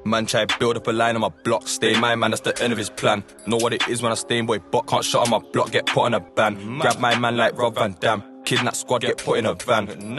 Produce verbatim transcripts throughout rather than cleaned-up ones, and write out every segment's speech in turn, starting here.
Man try build up a line on my block, stay my man, that's the end of his plan. Know what it is when I stay in boy, but can't shut on my block, get put on a ban. Grab my man like Rob Van Dam, kidnap squad, get put in a van.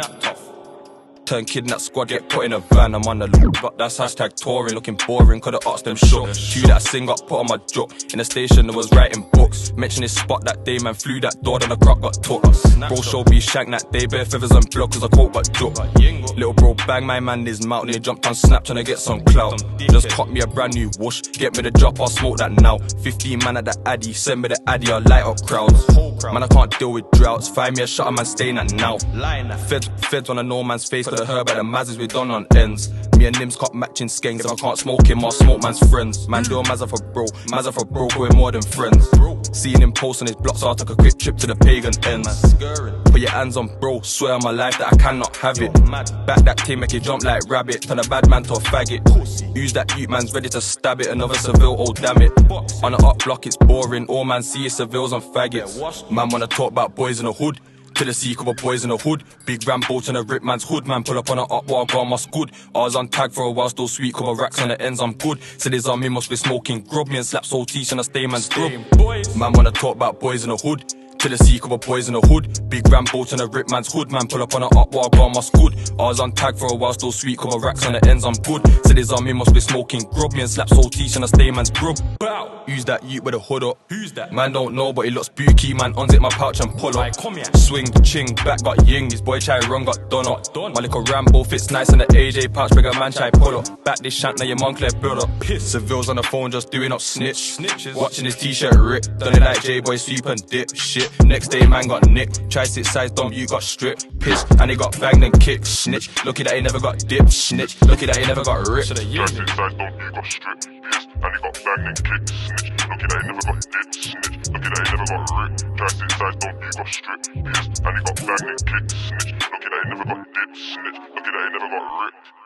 Turn kidnap squad, get put in a van. I'm on the look, but that's hashtag touring. Looking boring, could've asked them shook. Tune that I sing got put on my joke. In the station, I was writing books. Mention this spot that day, man flew that door, then the croc got took. Bro showed me shank that day, bare feathers and blood, cause the coat got joke. Little bro bang my man his mouth, and he jumped on Snap trying to get some clout. Just caught me a brand new whoosh, get me the drop, I'll smoke that now. Fifteen man at the addy, send me the addy, I'll light up crowds. Man I can't deal with droughts, find me a shot, man staying that now. Feds, feds on a no man's face, could've heard about the mazes we done on ends. Me and Nims caught matching skanks, if I can't smoke him, I'll smoke man's friends. Man do a mazza for bro, mazza for bro, we're more than friends. Seeing him post on his block, so I took a quick trip to the pagan ends. Put your hands on bro, swear on my life that I cannot have it. Back that team, make it jump like rabbit, turn a bad man to a faggot. Use that youth, man's ready to stab it, another Seville, oh damn it. On the up block it's boring, all man see is Sevilles and faggots. Man wanna talk about boys in the hood, to the sea cover boys in the hood. Big Rambo to the rip man's hood, man pull up on a up while I got my good. I was on tag for a while, still sweet, cover racks on the ends, I'm good. Said his army must be smoking grub, me and slap soul teach and I stay man's grub. Man wanna talk about boys in the hood, to the sea cover boys in the hood. Big Rambo to the rip man's hood, man pull up on a up while I got my good. I was on tag for a while, still sweet, cover racks on the ends, I'm good. Said his army must be smoking grub, me and slap soul teach and I stay man's grub. Use that youth with a hood up. Who's that? Man don't know, but he looks spooky. Man unzip my pouch and pull up. Come here. Swing, ching, back got ying. His boy try run, got done up. Done. My little Rambo fits nice in the A J pouch. Bigger man try pull up. Back this shan't, now your Montclair build up. Piss. Sevilles on the phone just doing up snitch. Snitches. Watching his t-shirt rip. Done it like J-boy sweep and dip. Shit. Next day man got nicked. Try sit size dump, you got stripped. Piss. And he got banged and kicked. Snitch. Lucky that he never got dipped. Snitch. Lucky that he never got ripped. Try sit size dump, you got stripped. Piss. And he got banged and kicked. Snitch. Lucky that he never got dipped, snitch. Lucky that he never got ripped. Try sit size dump, you got stripped. Pissed, and he got banged and kicked, snitch. Lucky that he never got dipped, snitch. Lucky that he never got ripped.